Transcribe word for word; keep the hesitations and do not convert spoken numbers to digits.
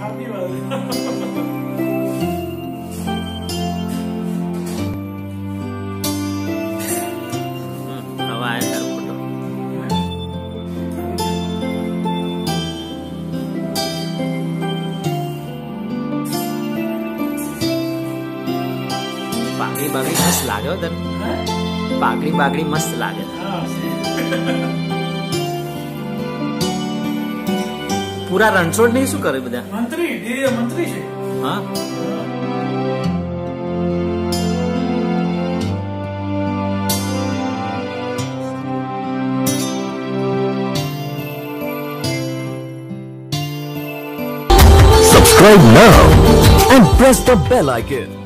Happy birthday. हवा है sir photo. पागड़ी Bagri मस्त लागे हो तने। पागड़ी बागड़ी मस्त लागे। पूरा રણછોડ નહીં શું કરે બધા મંત્રી મંત્રી છે હા Subscribe now and press the bell icon.